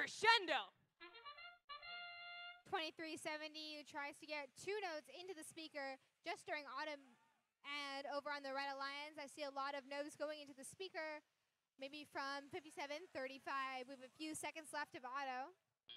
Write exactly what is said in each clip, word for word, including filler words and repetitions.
crescendo. twenty-three seventy tries to get two notes into the speaker just during autumn. And over on the Red Alliance, I see a lot of notes going into the speaker, maybe from fifty-seven thirty-five. We have a few seconds left of auto.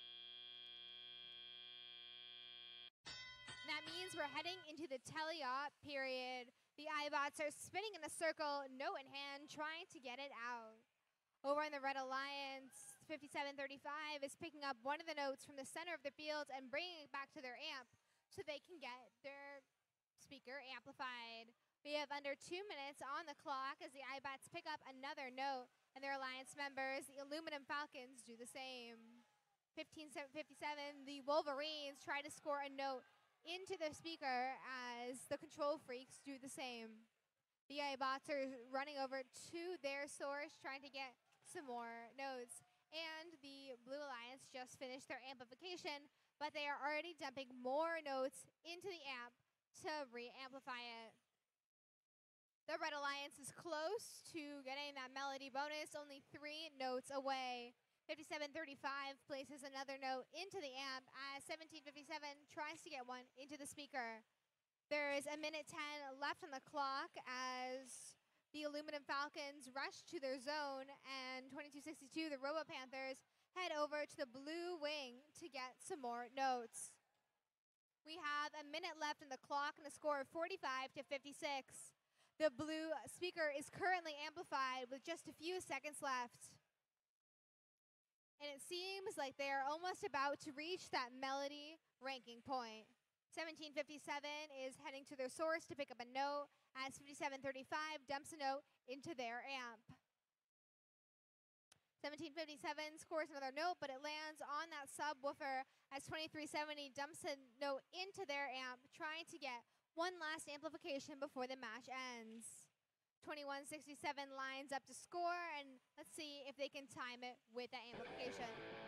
And that means we're heading into the teleop period. The iBots are spinning in a circle, note in hand, trying to get it out. Over on the Red Alliance, fifty-seven thirty-five is picking up one of the notes from the center of the field and bringing it back to their amp so they can get their speaker amplified. We have under two minutes on the clock as the iBots pick up another note, and their alliance members, the Aluminum Falcons, do the same. fifteen fifty-seven, the Wolverines try to score a note into the speaker as the Control Freaks do the same. The iBots are running over to their source, trying to get some more notes. And the Blue Alliance just finished their amplification, but they are already dumping more notes into the amp to re-amplify it. The Red Alliance is close to getting that melody bonus, only three notes away. fifty-seven thirty-five places another note into the amp as seventeen fifty-seven tries to get one into the speaker. There is a minute ten left on the clock as the Aluminum Falcons rush to their zone, and twenty-two sixty-two, the Robo Panthers, head over to the Blue Wing to get some more notes. We have a minute left on the clock and a score of forty-five to fifty-six. The blue speaker is currently amplified with just a few seconds left. And it seems like they are almost about to reach that melody ranking point. seventeen fifty-seven is heading to their source to pick up a note as fifty-seven thirty-five dumps a note into their amp. seventeen fifty-seven scores another note, but it lands on that subwoofer as twenty-three seventy dumps a note into their amp, trying to get one last amplification before the match ends. twenty-one sixty-seven lines up to score, and let's see if they can time it with that amplification.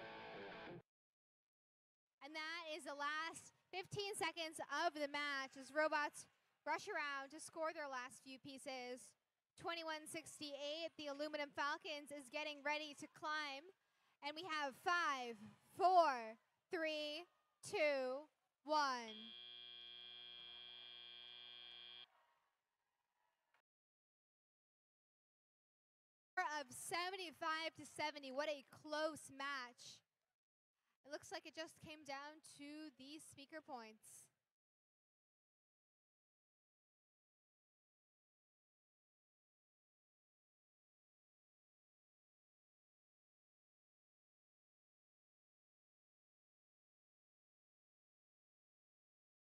And that is the last fifteen seconds of the match as robots rush around to score their last few pieces. twenty-one sixty-eight, the Aluminum Falcons is getting ready to climb. And we have five, four, three, two, one. Of seventy-five to seventy, what a close match. It looks like it just came down to these speaker points.